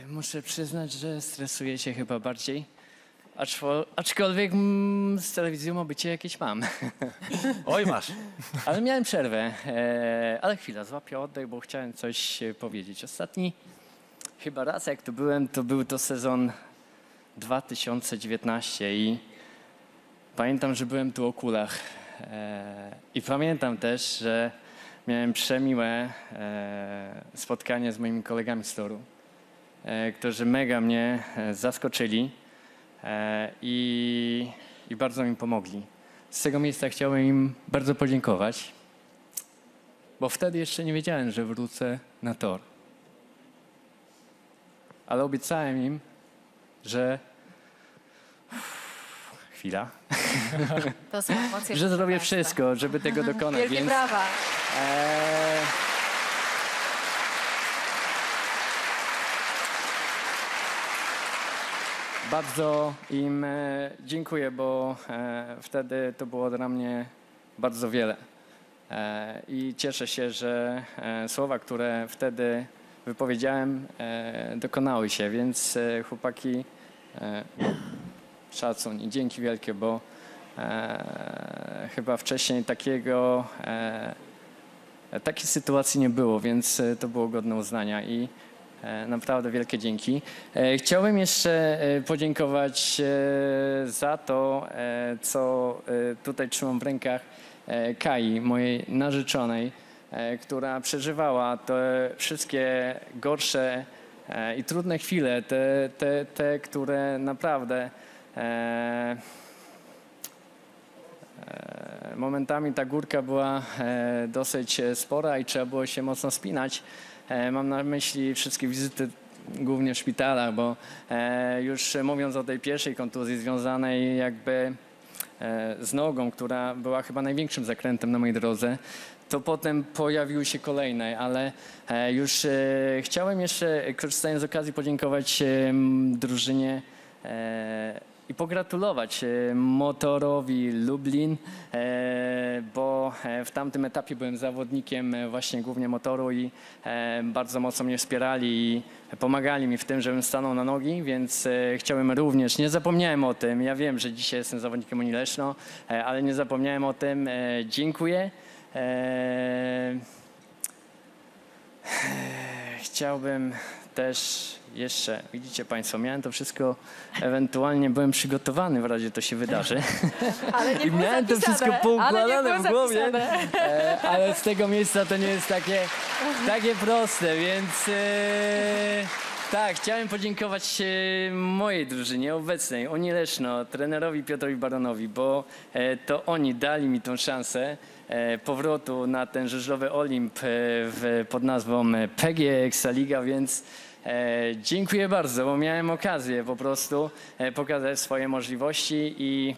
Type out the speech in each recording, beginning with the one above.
Muszę przyznać, że stresuję się chyba bardziej. Aczkolwiek z telewizją obycie jakieś mam. Oj, masz. Ale miałem przerwę. Ale chwila, złapię oddech, bo chciałem coś powiedzieć. Ostatni chyba raz jak tu byłem, to był to sezon 2019 i pamiętam, że byłem tu o kulach. I pamiętam też, że miałem przemiłe spotkanie z moimi kolegami z toru, którzy mega mnie zaskoczyli i bardzo mi pomogli. Z tego miejsca chciałem im bardzo podziękować, bo wtedy jeszcze nie wiedziałem, że wrócę na tor. Ale obiecałem im, że... Chwila. To są emocje. Że zrobię wszystko, żeby tego dokonać. Wielkie więc, brawa. Bardzo im dziękuję, bo wtedy to było dla mnie bardzo wiele. I cieszę się, że słowa, które wtedy wypowiedziałem, dokonały się, więc chłopaki, szacun i dzięki wielkie, bo chyba wcześniej takiej sytuacji nie było, więc to było godne uznania i naprawdę wielkie dzięki. Chciałbym jeszcze podziękować za to, co tutaj trzymam w rękach, Kai, mojej narzeczonej, która przeżywała te wszystkie gorsze i trudne chwile, te które naprawdę momentami ta górka była dosyć spora i trzeba było się mocno spinać. Mam na myśli wszystkie wizyty głównie w szpitalach, bo już mówiąc o tej pierwszej kontuzji związanej jakby z nogą, która była chyba największym zakrętem na mojej drodze, to potem pojawiły się kolejne, ale już chciałem jeszcze, korzystając z okazji, podziękować drużynie i pogratulować Motorowi Lublin, bo w tamtym etapie byłem zawodnikiem właśnie głównie Motoru i bardzo mocno mnie wspierali i pomagali mi w tym, żebym stanął na nogi, więc chciałem również, nie zapomniałem o tym, ja wiem, że dzisiaj jestem zawodnikiem Unii Leszno, ale nie zapomniałem o tym, dziękuję. Chciałbym też jeszcze, widzicie Państwo, miałem to wszystko, ewentualnie byłem przygotowany w razie to się wydarzy. Ale nie I było miałem to zapisane, wszystko poukładane ale nie w było głowie, zapisane. ale z tego miejsca to nie jest takie proste, więc tak, chciałem podziękować mojej drużynie obecnej, Unii Leszno, trenerowi Piotrowi Baronowi, bo to oni dali mi tą szansę powrotu na ten żużlowy Olimp pod nazwą PG Ekstraliga, więc dziękuję bardzo, bo miałem okazję po prostu pokazać swoje możliwości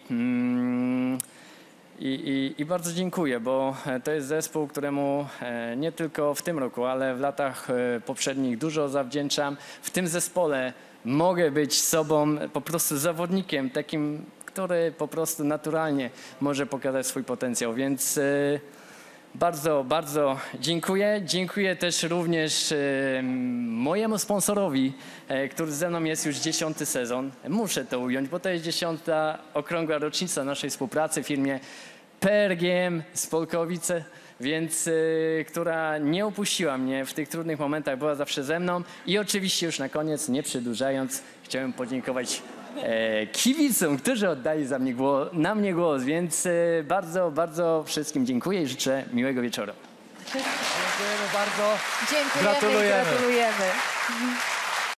i bardzo dziękuję, bo to jest zespół, któremu nie tylko w tym roku, ale w latach poprzednich dużo zawdzięczam. W tym zespole mogę być sobą, po prostu zawodnikiem takim, który po prostu naturalnie może pokazać swój potencjał, więc bardzo, bardzo dziękuję. Dziękuję też również mojemu sponsorowi, który ze mną jest już 10. sezon. Muszę to ująć, bo to jest 10. okrągła rocznica naszej współpracy w firmie PRGM z Polkowice, więc która nie opuściła mnie w tych trudnych momentach, była zawsze ze mną. I oczywiście już na koniec, nie przedłużając, chciałem podziękować kibicom, którzy oddali na mnie głos, więc bardzo, bardzo wszystkim dziękuję i życzę miłego wieczoru. Dziękujemy bardzo. Dziękujemy. Gratulujemy. Gratulujemy.